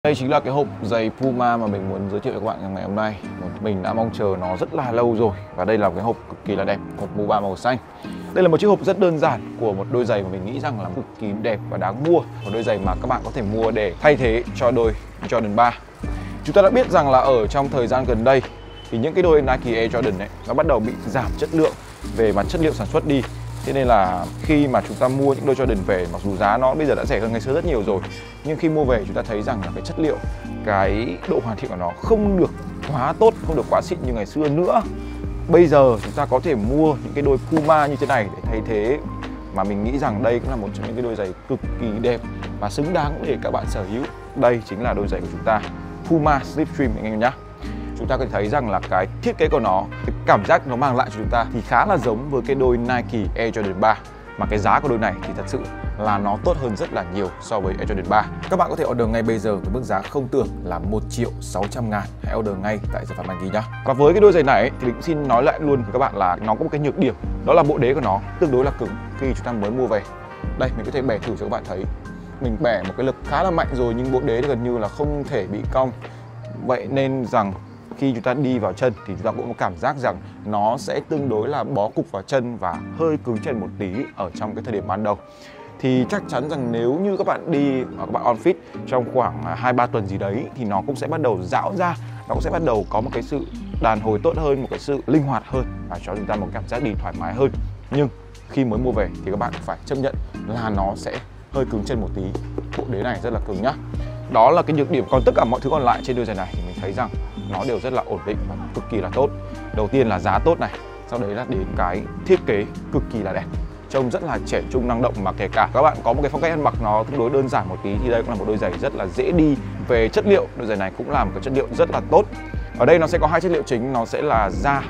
Đây chính là cái hộp giày Puma mà mình muốn giới thiệu cho các bạn ngày hôm nay. Mình đã mong chờ nó rất là lâu rồi. Và đây là cái hộp cực kỳ là đẹp, hộp Puma màu xanh. Đây là một chiếc hộp rất đơn giản của một đôi giày mà mình nghĩ rằng là cực kỳ đẹp và đáng mua. Một đôi giày mà các bạn có thể mua để thay thế cho đôi Jordan 3. Chúng ta đã biết rằng là ở trong thời gian gần đây thì những cái đôi Nike Air Jordan ấy nó bắt đầu bị giảm chất lượng về mặt chất liệu sản xuất đi. Thế nên là khi mà chúng ta mua những đôi Jordan về, mặc dù giá nó bây giờ đã rẻ hơn ngày xưa rất nhiều rồi, nhưng khi mua về chúng ta thấy rằng là cái chất liệu, cái độ hoàn thiện của nó không được quá tốt, không được quá xịn như ngày xưa nữa. Bây giờ chúng ta có thể mua những cái đôi Puma như thế này để thay thế, mà mình nghĩ rằng đây cũng là một trong những cái đôi giày cực kỳ đẹp và xứng đáng để các bạn sở hữu. Đây chính là đôi giày của chúng ta, Puma Slipstream anh em nhé. Chúng ta có thể thấy rằng là cái thiết kế của nó, cái cảm giác nó mang lại cho chúng ta thì khá là giống với cái đôi Nike Air Jordan 3. Mà cái giá của đôi này thì thật sự là nó tốt hơn rất là nhiều so với Air Jordan 3. Các bạn có thể order ngay bây giờ với mức giá không tưởng là 1.600.000. Hãy order ngay tại sản phẩm đăng ký nhá. Và với cái đôi giày này thì mình cũng xin nói lại luôn với các bạn là nó có một cái nhược điểm, đó là bộ đế của nó tương đối là cứng khi chúng ta mới mua về. Đây, mình có thể bẻ thử cho các bạn thấy. Mình bẻ một cái lực khá là mạnh rồi nhưng bộ đế thì gần như là không thể bị cong. Vậy nên rằng khi chúng ta đi vào chân thì chúng ta cũng có cảm giác rằng nó sẽ tương đối là bó cục vào chân và hơi cứng chân một tí ở trong cái thời điểm ban đầu. Thì chắc chắn rằng nếu như các bạn đi, các bạn on fit trong khoảng 2-3 tuần gì đấy thì nó cũng sẽ bắt đầu giãn ra, nó cũng sẽ bắt đầu có một cái sự đàn hồi tốt hơn, một cái sự linh hoạt hơn và cho chúng ta một cảm giác đi thoải mái hơn. Nhưng khi mới mua về thì các bạn phải chấp nhận là nó sẽ hơi cứng chân một tí, bộ đế này rất là cứng nhá. Đó là cái nhược điểm, còn tất cả mọi thứ còn lại trên đôi giày này thì mình thấy rằng nó đều rất là ổn định và cực kỳ là tốt. Đầu tiên là giá tốt này, sau đấy là đến cái thiết kế cực kỳ là đẹp, trông rất là trẻ trung năng động, mà kể cả các bạn có một cái phong cách ăn mặc nó tương đối đơn giản một tí thì đây cũng là một đôi giày rất là dễ đi. Về chất liệu, đôi giày này cũng là một cái chất liệu rất là tốt. Ở đây nó sẽ có hai chất liệu chính, nó sẽ là da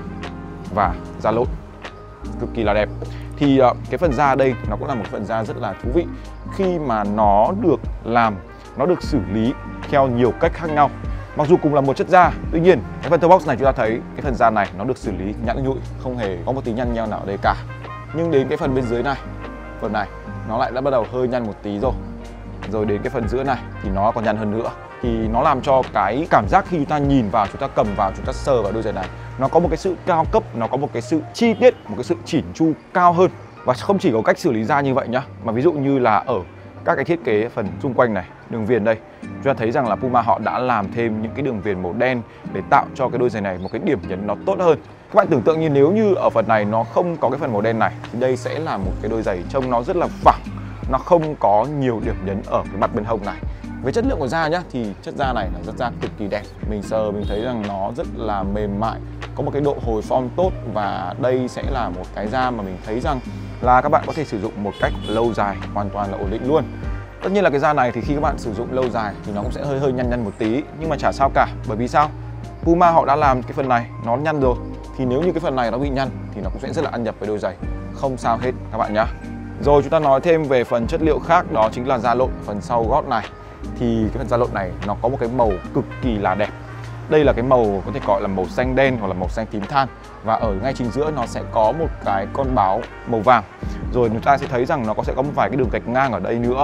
và da lộn, cực kỳ là đẹp. Thì cái phần da đây nó cũng là một phần da rất là thú vị khi mà nó được làm, nó được xử lý theo nhiều cách khác nhau. Mặc dù cùng là một chất da, tuy nhiên cái phần toe box này chúng ta thấy cái phần da này nó được xử lý nhẵn nhụi, không hề có một tí nhăn nheo nào ở đây cả. Nhưng đến cái phần bên dưới này, phần này nó lại đã bắt đầu hơi nhăn một tí rồi. Rồi đến cái phần giữa này thì nó còn nhăn hơn nữa. Thì nó làm cho cái cảm giác khi chúng ta nhìn vào, chúng ta cầm vào, chúng ta sờ vào đôi giày này, nó có một cái sự cao cấp, nó có một cái sự chi tiết, một cái sự chỉn chu cao hơn. Và không chỉ có cách xử lý da như vậy nhá, mà ví dụ như là ở các cái thiết kế phần xung quanh này, đường viền đây, chúng ta thấy rằng là Puma họ đã làm thêm những cái đường viền màu đen để tạo cho cái đôi giày này một cái điểm nhấn nó tốt hơn. Các bạn tưởng tượng như nếu như ở phần này nó không có cái phần màu đen này thì đây sẽ là một cái đôi giày trông nó rất là phẳng, nó không có nhiều điểm nhấn ở cái mặt bên hông này. Với chất lượng của da nhá thì chất da này là chất da cực kỳ đẹp. Mình sờ mình thấy rằng nó rất là mềm mại, có một cái độ hồi form tốt, và đây sẽ là một cái da mà mình thấy rằng là các bạn có thể sử dụng một cách lâu dài, hoàn toàn là ổn định luôn. Tất nhiên là cái da này thì khi các bạn sử dụng lâu dài thì nó cũng sẽ hơi nhăn một tí, nhưng mà chả sao cả, bởi vì sao? Puma họ đã làm cái phần này nó nhăn rồi, thì nếu như cái phần này nó bị nhăn thì nó cũng sẽ rất là ăn nhập với đôi giày, không sao hết các bạn nhá. Rồi chúng ta nói thêm về phần chất liệu khác, đó chính là da lộn phần sau gót này. Thì cái phần da lộn này nó có một cái màu cực kỳ là đẹp. Đây là cái màu có thể gọi là màu xanh đen hoặc là màu xanh tím than, và ở ngay chính giữa nó sẽ có một cái con báo màu vàng. Rồi chúng ta sẽ thấy rằng nó sẽ có một vài cái đường gạch ngang ở đây nữa.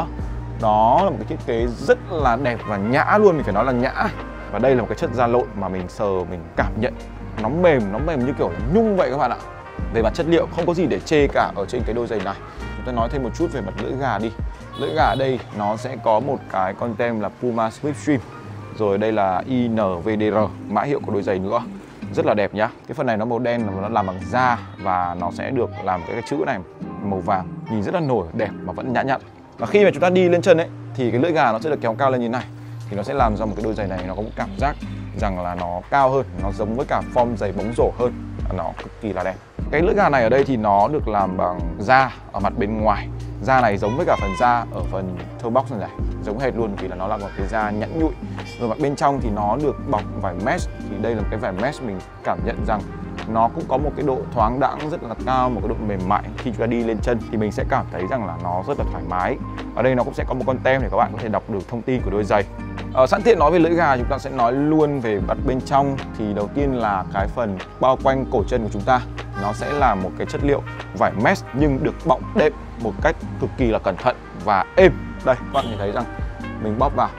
Đó là một cái thiết kế rất là đẹp và nhã luôn, mình phải nói là nhã. Và đây là một cái chất da lộn mà mình sờ, mình cảm nhận nó mềm như kiểu là nhung vậy các bạn ạ. Về mặt chất liệu không có gì để chê cả ở trên cái đôi giày này. Chúng ta nói thêm một chút về mặt lưỡi gà đi. Lưỡi gà ở đây nó sẽ có một cái con tem là Puma Slipstream. Rồi đây là INVDR, mã hiệu của đôi giày nữa. Rất là đẹp nhá. Cái phần này nó màu đen, nó làm bằng da và nó sẽ được làm cái chữ này màu vàng, nhìn rất là nổi, đẹp mà vẫn nhã nhặn. Và khi mà chúng ta đi lên chân ấy thì cái lưỡi gà nó sẽ được kéo cao lên như thế này, thì nó sẽ làm cho một cái đôi giày này nó có một cảm giác rằng là nó cao hơn, nó giống với cả form giày bóng rổ hơn, nó cực kỳ là đẹp. Cái lưỡi gà này ở đây thì nó được làm bằng da ở mặt bên ngoài. Da này giống với cả phần da ở phần toe box này, giống hệt luôn, vì là nó là một cái da nhẵn nhụi. Rồi mặt bên trong thì nó được bọc vải mesh, thì đây là cái vải mesh mình cảm nhận rằng nó cũng có một cái độ thoáng đãng rất là cao, một cái độ mềm mại. Khi chúng ta đi lên chân thì mình sẽ cảm thấy rằng là nó rất là thoải mái. Ở đây nó cũng sẽ có một con tem để các bạn có thể đọc được thông tin của đôi giày. Sẵn tiện nói về lưỡi gà, chúng ta sẽ nói luôn về mặt bên trong. Thì đầu tiên là cái phần bao quanh cổ chân của chúng ta, nó sẽ là một cái chất liệu vải mesh nhưng được bọc đệm một cách cực kỳ là cẩn thận và êm. Đây, các bạn nhìn thấy rằng mình bóp vào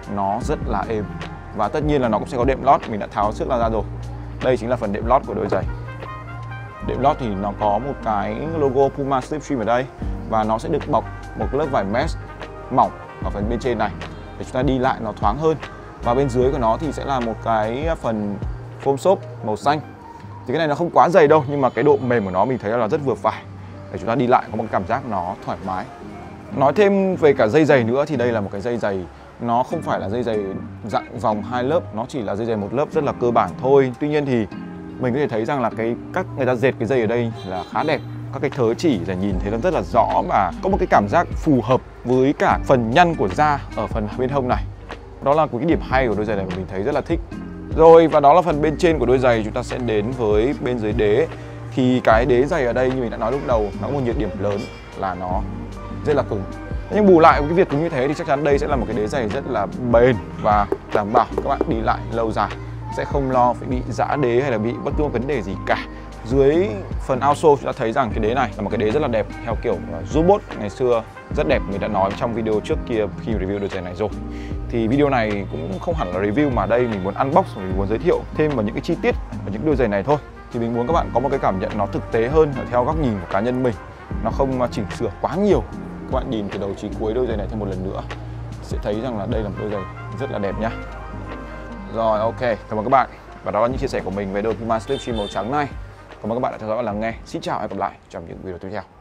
nó rất là êm. Và tất nhiên là nó cũng sẽ có đệm lót, mình đã tháo trước ra rồi. Đây chính là phần đệm lót của đôi giày. Đệm lót thì nó có một cái logo Puma Slipstream ở đây, và nó sẽ được bọc một lớp vải mesh mỏng ở phần bên trên này để chúng ta đi lại nó thoáng hơn. Và bên dưới của nó thì sẽ là một cái phần foam xốp màu xanh. Thì cái này nó không quá dày đâu, nhưng mà cái độ mềm của nó mình thấy là rất vừa phải để chúng ta đi lại có một cảm giác nó thoải mái. Nói thêm về cả dây giày nữa thì đây là một cái dây giày, nó không phải là dây giày dạng vòng 2 lớp, nó chỉ là dây giày một lớp rất là cơ bản thôi. Tuy nhiên thì mình có thể thấy rằng là cách người ta dệt cái dây ở đây là khá đẹp. Các cái thớ chỉ là nhìn thấy nó rất là rõ và có một cái cảm giác phù hợp với cả phần nhăn của da ở phần bên hông này. Đó là cái điểm hay của đôi giày này mà mình thấy rất là thích. Rồi, và đó là phần bên trên của đôi giày. Chúng ta sẽ đến với bên dưới đế. Thì cái đế giày ở đây như mình đã nói lúc đầu, nó có một nhược điểm lớn là nó rất là cứng. Nhưng bù lại cái việc cứng như thế thì chắc chắn đây sẽ là một cái đế giày rất là bền và đảm bảo các bạn đi lại lâu dài sẽ không lo phải bị giã đế hay là bị bất cứ vấn đề gì cả. Dưới phần outsole chúng ta thấy rằng cái đế này là một cái đế rất là đẹp theo kiểu robot ngày xưa, rất đẹp. Mình đã nói trong video trước kia khi review đôi giày này rồi. Thì video này cũng không hẳn là review mà đây mình muốn unbox, mình muốn giới thiệu thêm vào những cái chi tiết ở những đôi giày này thôi. Thì mình muốn các bạn có một cái cảm nhận nó thực tế hơn theo góc nhìn của cá nhân mình, nó không chỉnh sửa quá nhiều. Các bạn nhìn từ đầu chí cuối đôi giày này thêm một lần nữa sẽ thấy rằng là đây là một đôi giày rất là đẹp nhá. Rồi, ok, cảm ơn các bạn. Và đó là những chia sẻ của mình về đôi Puma Slipstream màu trắng này. Cảm ơn các bạn đã theo dõi và lắng nghe. Xin chào và hẹn gặp lại trong những video tiếp theo.